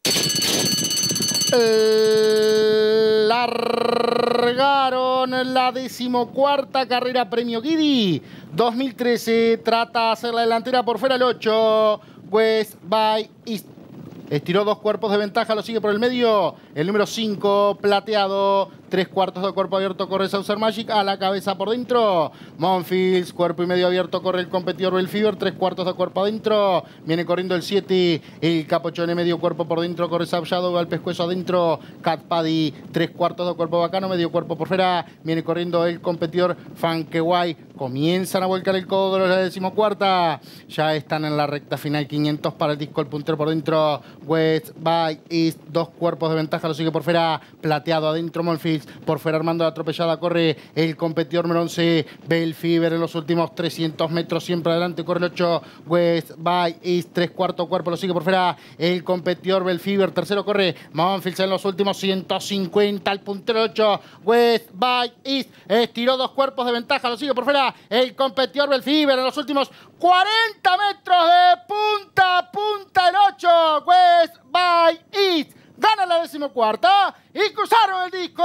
Largaron la 14ª carrera Premio Guidi 2013. Trata de hacer la delantera por fuera el 8. West by East. Estiró 2 cuerpos de ventaja, lo sigue por el medio. El número 5, plateado. 3/4 de cuerpo abierto corre Saucer Magic. A la cabeza por dentro Monfils. Cuerpo y medio abierto corre el competidor Belfever. 3/4 de cuerpo adentro. Viene corriendo el 7. El Capuchone medio cuerpo por dentro corre Sub Shadow. Al pescuezo adentro Cat Paddy. 3/4 de cuerpo bacano. Medio cuerpo por fuera. Viene corriendo el competidor Funkeway. Comienzan a volcar el codo de la 14ª. Ya están en la recta final. 500 para el disco. El puntero por dentro. West by East. 2 cuerpos de ventaja. Lo sigue por fuera. Plateado adentro Monfils. Por fuera armando la atropellada corre el competidor número 11 Belfever en los últimos 300 metros. Siempre adelante corre el 8 West by East. 3/4 cuerpo. Lo sigue por fuera el competidor Belfever. Tercero corre Monfils en los últimos 150. El puntero 8 West by East. Estiró 2 cuerpos de ventaja. Lo sigue por fuera el competidor Belfever en los últimos 40 metros de punta a punta. El 8 West by East gana la 14ª y cruzaron el disco.